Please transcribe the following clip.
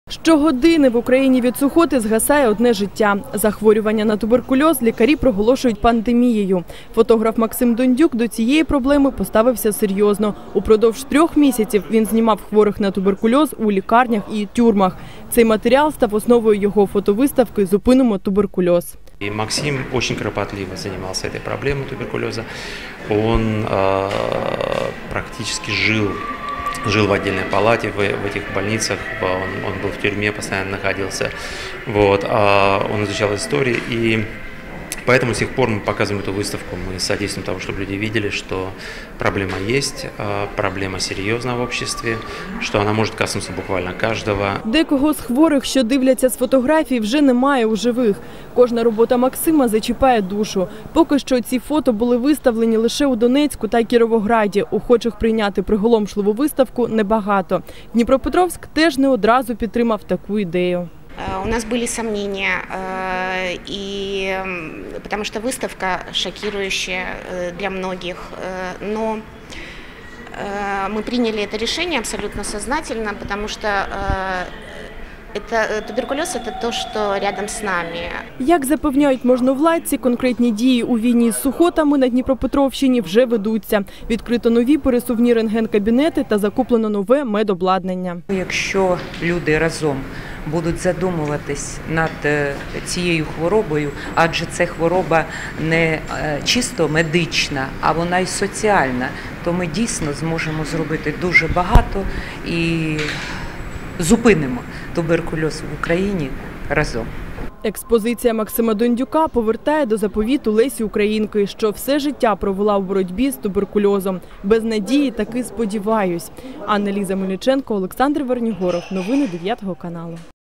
Щогодини в Україні від сухоти згасає одне життя. Захворювання на туберкульоз лікарі проголошують пандемією. Фотограф Максим Дондюк до цієї проблеми поставився серйозно. Упродовж 3 місяців він знімав хворих на туберкульоз у лікарнях і тюрмах. Цей матеріал став основою його фотовиставки «Зупинимо туберкульоз». И Максим очень кропотливо занимался этой проблемой туберкулеза. Он практически жил в отдельной палате в этих больницах, он был в тюрьме, постоянно находился. Он изучал историю, и поэтому с тех пор мы показываем эту выставку, мы содействуем тому, чтобы люди видели, что проблема есть, проблема серьезна в обществе, что она может коснуться буквально каждого. Декого з хворих, що дивляться з фотографій, вже немає у живих. Кожна робота Максима зачіпає душу. Поки що ці фото були виставлені лише у Донецьку та Кіровограді. Охочих прийняти приголомшливу виставку небагато. Дніпропетровськ теж не одразу підтримав таку ідею. У нас были сомнения, потому что выставка шокирующая для многих, но мы приняли это решение абсолютно сознательно, потому что туберкульоз – это то, что рядом с нами. Як запевняють можновладці, конкретні дії у війні з сухотами на Дніпропетровщині вже ведуться. Відкрито нові пересувні рентген-кабінети та закуплено нове медобладнання. Якщо люди разом будуть задумуватись над цією хворобою, адже це хвороба не чисто медична, а вона й соціальна, то ми дійсно зможемо зробити дуже багато і зупинимо туберкульоз в Україні разом. Експозиція Максима Дондюка повертає до заповіту Лесі Українки, що все життя провела у боротьбі з туберкульозом. Без надії таки сподіваюсь. Анна-Ліза Мельниченко, Олександр Вернігоров. Новини 9 каналу.